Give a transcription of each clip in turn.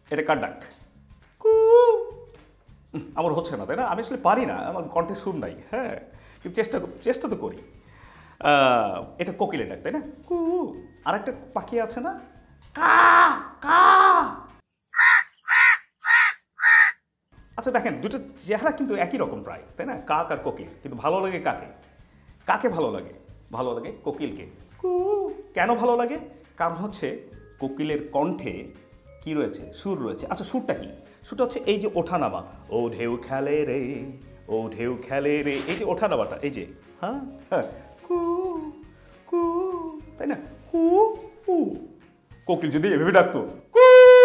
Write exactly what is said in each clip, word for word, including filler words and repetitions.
এটা কার ডাক? কু। আমার হচ্ছে না, তাই না? আমি আসলে পারি না, আমার কণ্ঠে সুর নাই। হ্যাঁ, কিন্তু চেষ্টা চেষ্টা তো করি। এটা কোকিলের ডাক, তাই না? কু। আর একটা পাখি আছে না, কা কা। আচ্ছা দেখেন, দুটো চেহারা কিন্তু একই রকম প্রায়, তাই না? কাক আর কোকিল, কিন্তু ভালো লাগে কাকে? কাকে ভালো লাগে? ভালো লাগে কোকিলকে। কু। কেন ভালো লাগে? কারণ হচ্ছে কোকিলের কণ্ঠে কি রয়েছে? সুর রয়েছে। আচ্ছা সুরটা কি? সুরটা হচ্ছে এই যে ওঠানামা, ও ঢেউ খেলে রে, ও ঢেউ খেলে রে, এই যে ওঠানামাটা, এই যে হ্যাঁ হ্যাঁ, কু কু, তাই না? কু কু। কোকিল যদি এভাবে ডাকতো, কু,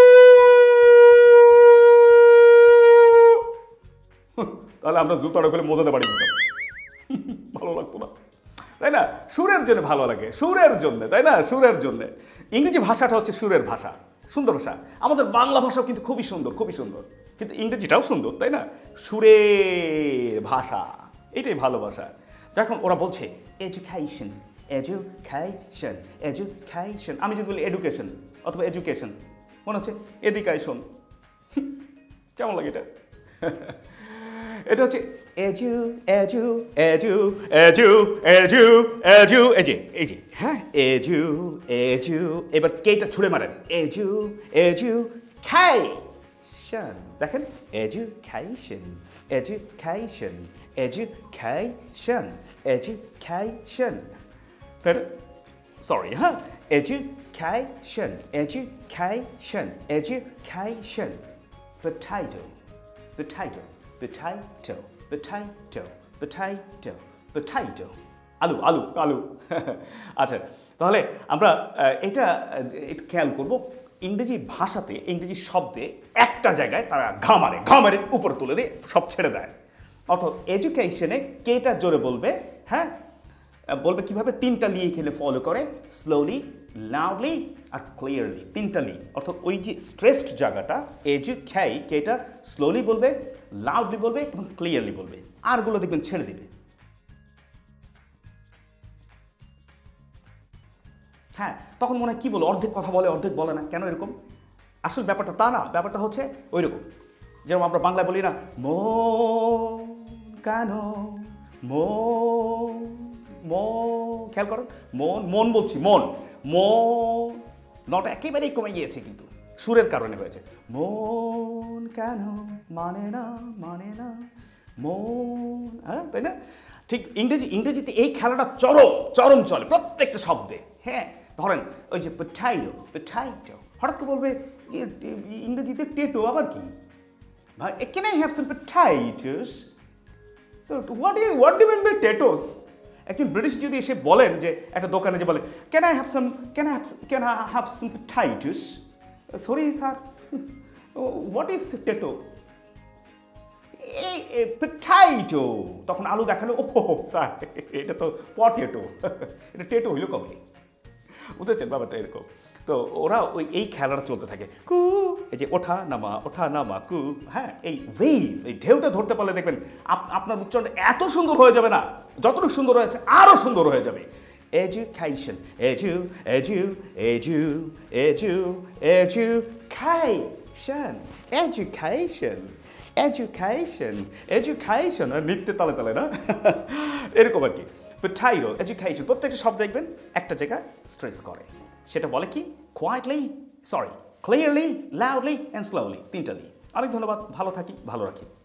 তাহলে আমরা জুতাটা খুলে মজাতে পারি, ভালো লাগতো না, তাই না? সুরের জন্য ভালো লাগে, সুরের জন্য, তাই না? সুরের জন্য। ইংরেজি ভাষাটা হচ্ছে সুরের ভাষা, সুন্দর ভাষা। আমাদের বাংলা ভাষাও কিন্তু খুবই সুন্দর, খুবই সুন্দর, কিন্তু ইংরেজিটাও সুন্দর, তাই না? সুরের ভাষা, এটাই ভালোবাসা। যখন ওরা বলছে এডুকেশন, এডুকেশন, এডুকেশন, আমি যদি বলি এডুকেশন অথবা এডুকেশন, মনে হচ্ছে এদিকাইশন। কেমন লাগে এটা? এটা হচ্ছে এজু এজু এজু এজু এজু এজু, এই যে এই যে হ্যাঁ, এজু এজু। এবার কেটা ছুঁড়ে মারেন, এজু এজু খাইশন। দেখেন, education, education, education, education. Sorry হ্যাঁ, education, education, education. Potato, potato, potato, potato, potato, potato. আলু আলু আলু। আচ্ছা, তাহলে আমরা এটা একটু খেয়াল করব, ইংরেজি ভাষাতে, ইংরেজি শব্দে একটা জায়গায় তারা ঘা মারে, ঘা মারে উপরে তুলে দিয়ে সব ছেড়ে দেয়। অর্থাৎ এডুকেশনে কেটা জোরে বলবে, হ্যাঁ বলবে কিভাবে? তিনটা লি এখানে ফলো করে, স্লোলি, লাউডলি আর ক্লিয়ারলি, তিনটা লি। অর্থাৎ ওই যে স্ট্রেসড জায়গাটা, এজু খাই, কেটা স্লোলি বলবে, লাউডলি বলবে এবং ক্লিয়ারলি বলবে, আরগুলো দেখবেন ছেড়ে দিবে। হ্যাঁ, তখন মনে হয় কি বলো, অর্ধেক কথা বলে অর্ধেক বলে না, কেন এরকম? আসল ব্যাপারটা তা না, ব্যাপারটা হচ্ছে ওই রকম, যেরকম আমরা বাংলায় বলি না, মন কেন, মন, মন, খেয়াল করেন, মন, মন বলছি, মন, মন, নটা একেবারেই কমে গিয়েছে, কিন্তু সুরের কারণে হয়েছে। মন কেন মানে না, মানে না, মন, হ্যাঁ তাই না? ঠিক ইংরেজি, ইংরেজিতে এই খেলাটা চরম চরম চলে প্রত্যেকটা শব্দে। হ্যাঁ, ধরেন ওই যে পোটাইটো, পোটাইটো, হঠাৎ করে বলবে ইংরেজিতে টেটো, আবার কি ভাই, can I have some potatoes? So what is what do you mean by টেটোস? একজন ব্রিটিশ যদি এসে বলেন, যে একটা দোকানে যে বলে can I have some, can I have can I have some potatoes? Sorry sir, what is টেটো? এই পোটাইটো। তখন আলু দেখালো, ও স্যার এটা তো পটেটো, এটা টেটো হইলো কবে? বুঝেছেন ব্যাপারটা এরকম। তো ওরা ওই এই খেলাটা চলতে থাকে, কু, এই যে ওঠা নামা, ওঠা নামা, কু। হ্যাঁ, এই ওয়েভ, এই ঢেউটা ধরতে পারলে দেখবেন আপনার উচ্চারণটা এত সুন্দর হয়ে যাবে না, যতটুকু সুন্দর হয়েছে আরও সুন্দর হয়ে যাবে। এডুকেশন, এডু এডু এডু এডু এডুকেশন, এডুকেশন, এডুকেশন, এডুকেশন, আর নৃত্যে তালে তালে না, এরকম আর কি। পোটাইটো, এডুকেশন, প্রত্যেকটা শব্দ দেখবেন একটা জায়গায় স্ট্রেস করে, সেটা বলে কি? Quietly, sorry, clearly, loudly and slowly, তিনটা লি। অনেক ধন্যবাদ, ভালো থাকি, ভালো রাখি।